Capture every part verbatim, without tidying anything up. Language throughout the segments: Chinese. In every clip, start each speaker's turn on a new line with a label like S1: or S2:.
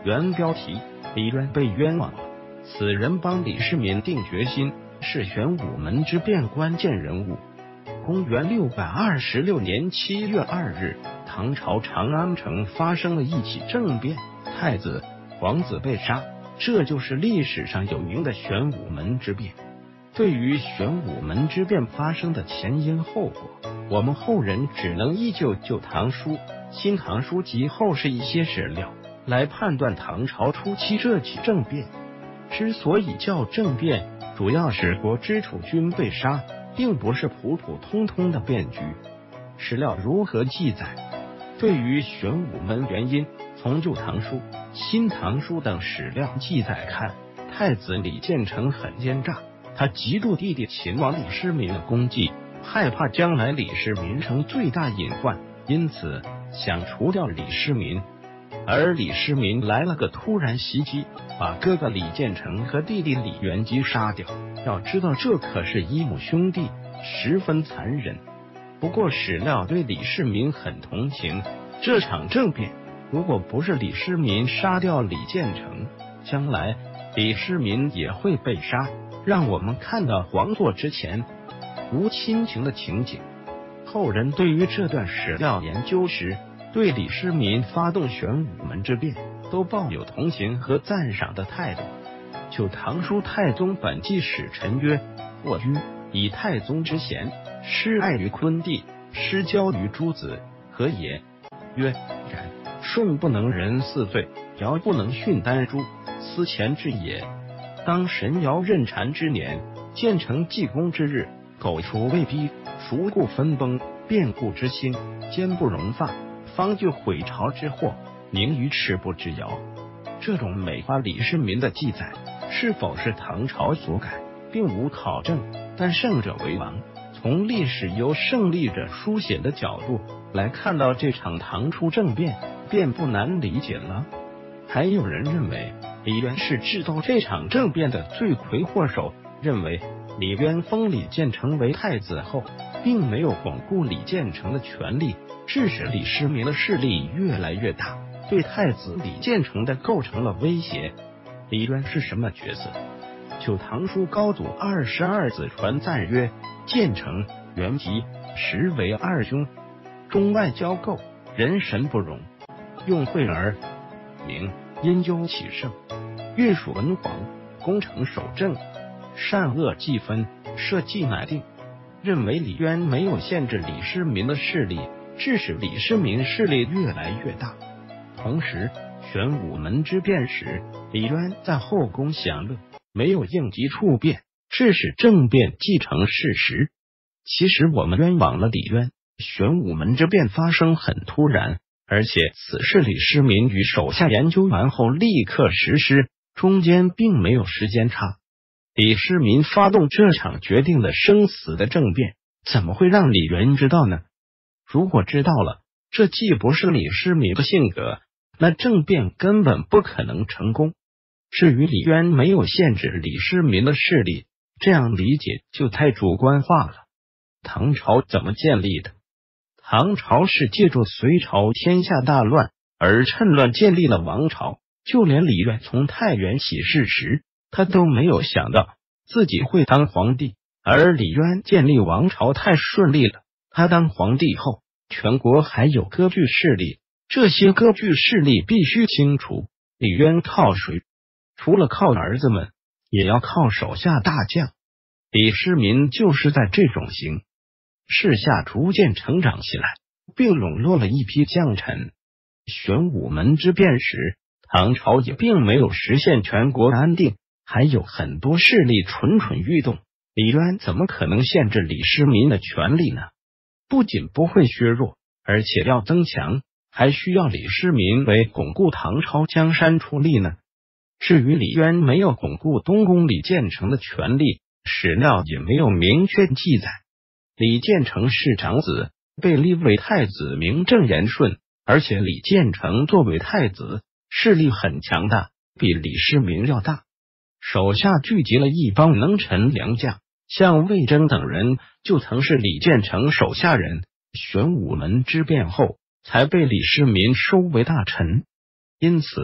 S1: 原标题：李渊被冤枉了。此人帮李世民定决心，是玄武门之变关键人物。公元六百二十六年七月二日，唐朝长安城发生了一起政变，太子、皇子被杀，这就是历史上有名的玄武门之变。对于玄武门之变发生的前因后果，我们后人只能依旧就《唐书》《新唐书》及后世一些史料来判断唐朝初期这起政变。之所以叫政变，主要是国之储君被杀，并不是普普通通的变局。史料如何记载？对于玄武门原因，从《旧唐书》《新唐书》等史料记载看，太子李建成很奸诈，他嫉妒弟弟秦王李世民的功绩，害怕将来李世民成最大隐患，因此想除掉李世民。而李世民来了个突然袭击，把哥哥李建成和弟弟李元吉杀掉。要知道，这可是一母兄弟，十分残忍。不过史料对李世民很同情，这场政变如果不是李世民杀掉李建成，将来李世民也会被杀，让我们看到皇座之前无亲情的情景。后人对于这段史料研究时，对李世民发动玄武门之变都抱有同情和赞赏的态度。就《唐书太宗本纪史》陈曰：或居以太宗之贤，施爱于昆弟，施交于诸子，何也？曰：然。舜不能仁四罪，尧不能训丹朱，思前至也。当神尧任禅之年，建成济公之日，苟除未逼，孰故分崩，变故之兴，坚不容发，方就毁朝之祸，宁于赤不之尧。这种美化李世民的记载是否是唐朝所改，并无考证，但胜者为王。从历史由胜利者书写的角度来看到这场唐初政变，便不难理解了。还有人认为李渊是制造这场政变的罪魁祸首，认为李渊封李建成为太子后，并没有巩固李建成的权力，致使李世民的势力越来越大，对太子李建成的构成了威胁。李渊是什么角色？就《唐书》高祖二十二子传赞曰：建成、元吉实为二兄，中外交构，人神不容，用惠而明，因忧启圣，运属文皇，功成守正，善恶既分，社稷乃定。认为李渊没有限制李世民的势力，致使李世民势力越来越大。同时，玄武门之变时，李渊在后宫享乐，没有应急处变，致使政变既成事实。其实我们冤枉了李渊，玄武门之变发生很突然，而且此事李世民与手下研究完后立刻实施，中间并没有时间差。李世民发动这场决定了生死的政变，怎么会让李渊知道呢？如果知道了，这既不是李世民的性格，那政变根本不可能成功。至于李渊没有限制李世民的势力，这样理解就太主观化了。唐朝怎么建立的？唐朝是借助隋朝天下大乱而趁乱建立了王朝，就连李渊从太原起事时，他都没有想到自己会当皇帝，而李渊建立王朝太顺利了。他当皇帝后，全国还有割据势力，这些割据势力必须清除。李渊靠谁？除了靠儿子们，也要靠手下大将。李世民就是在这种形势下逐渐成长起来，并笼络了一批将臣。玄武门之变时，唐朝也并没有实现全国安定，还有很多势力蠢蠢欲动。李渊怎么可能限制李世民的权力呢？不仅不会削弱，而且要增强，还需要李世民为巩固唐朝江山出力呢。至于李渊没有巩固东宫李建成的权力，史料也没有明确记载。李建成是长子，被立为太子名正言顺，而且李建成作为太子，势力很强大，比李世民要大，手下聚集了一帮能臣良将，像魏征等人就曾是李建成手下人，玄武门之变后才被李世民收为大臣。因此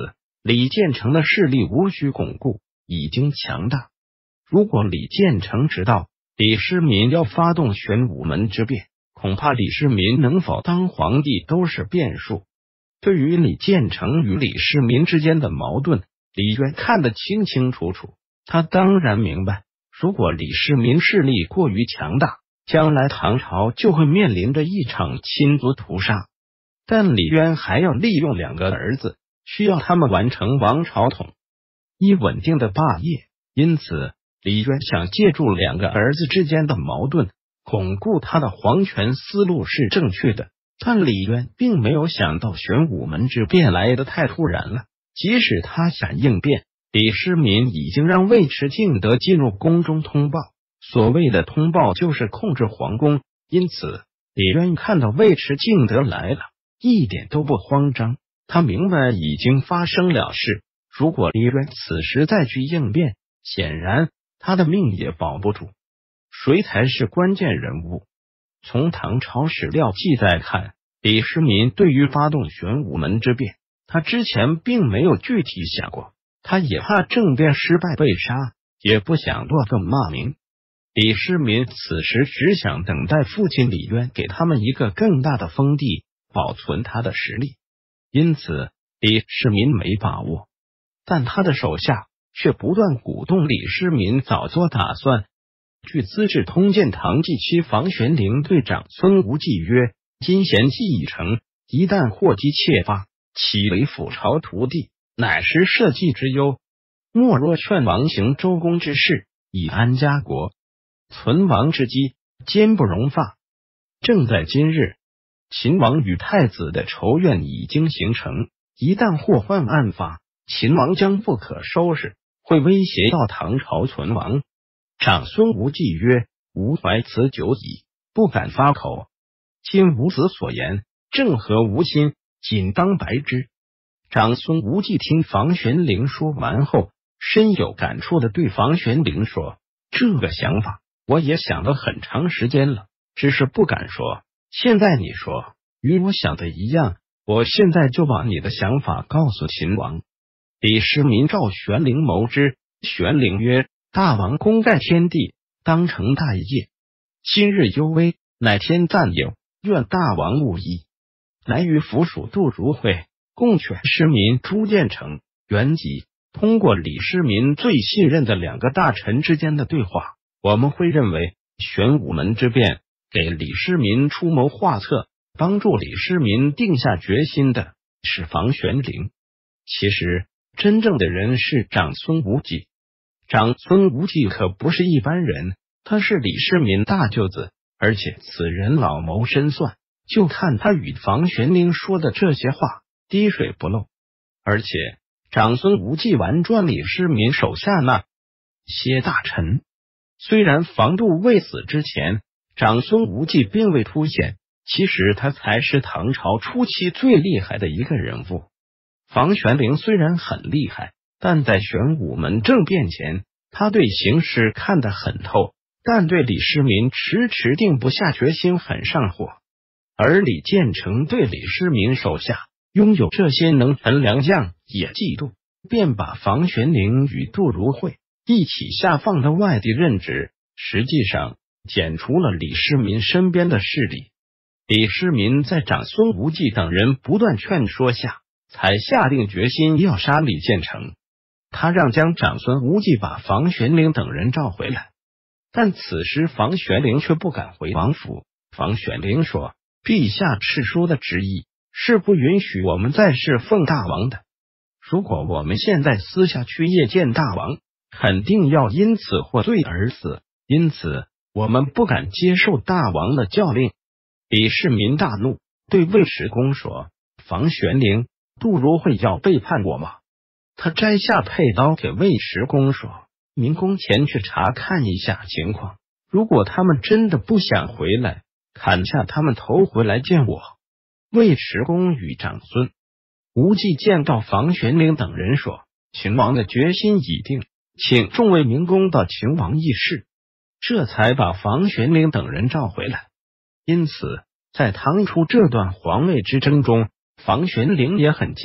S1: 李建成的势力无需巩固，已经强大。如果李建成知道李世民要发动玄武门之变，恐怕李世民能否当皇帝都是变数。对于李建成与李世民之间的矛盾，李渊看得清清楚楚。他当然明白，如果李世民势力过于强大，将来唐朝就会面临着一场亲族屠杀。但李渊还要利用两个儿子，需要他们完成王朝统一稳定的霸业。因此，李渊想借助两个儿子之间的矛盾，巩固他的皇权思路是正确的。但李渊并没有想到玄武门之变来得太突然了，即使他想应变，李世民已经让尉迟敬德进入宫中通报。所谓的通报就是控制皇宫，因此李渊看到尉迟敬德来了，一点都不慌张。他明白已经发生了事，如果李渊此时再去应变，显然他的命也保不住。谁才是关键人物？从唐朝史料记载看，李世民对于发动玄武门之变，他之前并没有具体想过，他也怕政变失败被杀，也不想落个骂名。李世民此时只想等待父亲李渊给他们一个更大的封地，保存他的实力。因此李世民没把握，但他的手下却不断鼓动李世民早做打算。据《资治通鉴》唐纪期房玄龄对长孙无忌曰：今贤计已成，一旦祸机窃发，岂为辅朝徒弟，乃是社稷之忧。莫若劝王行周公之事，以安家国。存亡之机，坚不容发。正在今日，秦王与太子的仇怨已经形成，一旦祸患案发，秦王将不可收拾，会威胁到唐朝存亡。长孙无忌曰：吾怀此久矣，不敢发口。今吾子所言，正合吾心，仅当白之。长孙无忌听房玄龄说完后，深有感触的对房玄龄说：这个想法我也想了很长时间了，只是不敢说。现在你说，与我想的一样，我现在就把你的想法告诉秦王。李世民召玄龄谋之，玄龄曰：大王功盖天地，当成大业。今日忧危，乃天赞有，愿大王勿疑。乃与府属杜如晦、共犬师民朱建成、元吉通过李世民最信任的两个大臣之间的对话，我们会认为玄武门之变给李世民出谋划策，帮助李世民定下决心的是房玄龄。其实真正的人是长孙无忌。长孙无忌可不是一般人，他是李世民大舅子，而且此人老谋深算。就看他与房玄龄说的这些话，滴水不漏。而且长孙无忌玩转李世民手下那些大臣，虽然房度未死之前，长孙无忌并未凸显，其实他才是唐朝初期最厉害的一个人物。房玄龄虽然很厉害，但在玄武门政变前，他对形势看得很透，但对李世民迟迟定不下决心很上火。而李建成对李世民手下拥有这些能臣良将也嫉妒，便把房玄龄与杜如晦一起下放到外地任职，实际上剪除了李世民身边的势力。李世民在长孙无忌等人不断劝说下，才下定决心要杀李建成。他让将长孙无忌把房玄龄等人召回来，但此时房玄龄却不敢回王府。房玄龄说：陛下敕书的旨意是不允许我们再侍奉大王的，如果我们现在私下去谒见大王，肯定要因此获罪而死，因此我们不敢接受大王的教令。李世民大怒，对尉迟恭说：房玄龄、杜如晦要背叛我吗？他摘下佩刀给尉迟恭说：明公前去查看一下情况，如果他们真的不想回来，砍下他们头回来见我。尉迟恭与长孙无忌见到房玄龄等人说：秦王的决心已定，请众位明公到秦王议事，这才把房玄龄等人召回来。因此在唐初这段皇位之争中，房玄龄也很奸，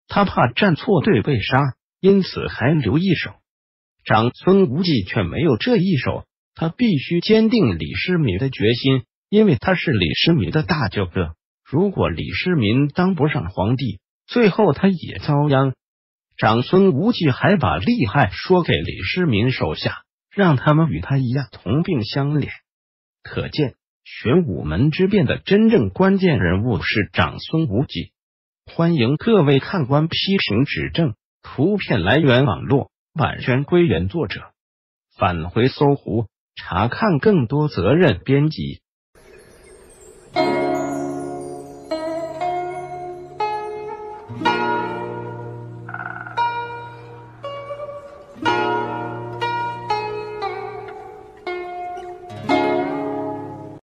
S1: 他怕站错队被杀，因此还留一手。长孙无忌却没有这一手，他必须坚定李世民的决心，因为他是李世民的大舅哥。如果李世民当不上皇帝，最后他也遭殃。长孙无忌还把利害说给李世民手下，让他们与他一样同病相怜。可见玄武门之变的真正关键人物是长孙无忌。欢迎各位看官批评指正，图片来源网络版权归原作者，返回搜狐查看更多责任编辑。